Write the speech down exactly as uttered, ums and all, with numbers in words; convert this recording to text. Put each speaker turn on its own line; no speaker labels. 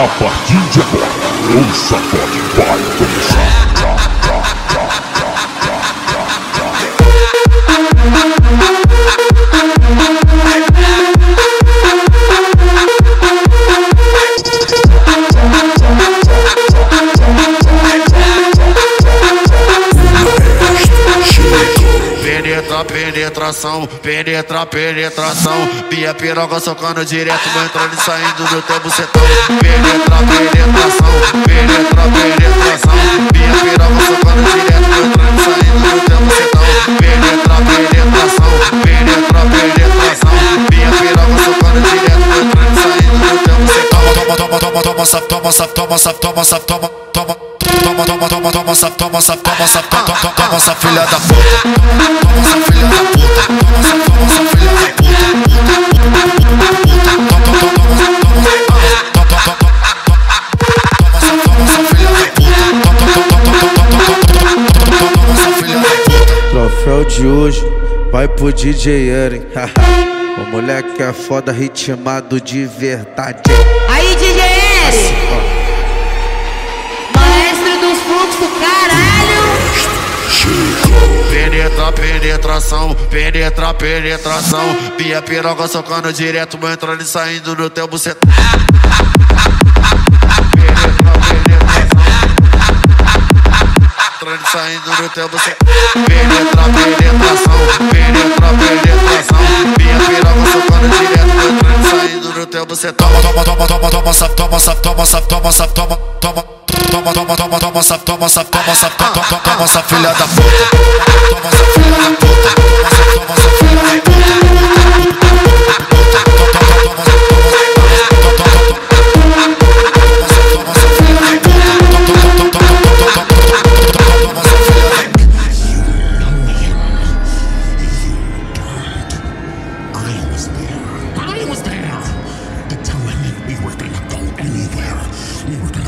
A partir de agora, o sacode vai começar.
Penetra, penetração, penetra, penetração. Minha piroga socando direto, vai entrando e saindo do teu bucetão. Penetra, penetração, penetra, penetração. Minha piroga socando direto, vai entrando e saindo do teu bucetão. Penetra, penetração, penetra, penetração. Minha piroga socando direto, vai entrando e saindo do teu bucetão. Toma, toma, toma, toma, toma, toma, toma, toma, toma, toma, toma. Toma, toma, toma, toma, toma, toma, toma, toma, toma, toma, essa filha da puta. Toma essa filha da puta. Toma essa, toma essa filha da puta. Toma, toma, toma, toma essa filha da puta. Toma essa filha da puta.
Troféu de hoje vai pro D J Eren. O moleque é foda, ritmado de verdade.
Aí, D J Eren, maestro dos fluxos, caralho.
Penetra, penetração, penetra, penetração. Minha piroga socando direto, vai entrando e saindo do teu bucetão. Penetra, penetração, entrando e saindo do teu bucetão. Penetra, penetração, penetra, penetração. Minha piroga socando direto, vai entrando e saindo do teu bucetão. Toma, toma, toma, toma, toma, toma, toma, toma, toma, toma, toma. Toma, toma, toma, toma, essa, toma, essa, toma, essa, toma, toma, toma, essa filha da puta. Toma essa filha da puta. Toma essa filha da puta.
I was there. The time we were gonna go anywhere. We were gonna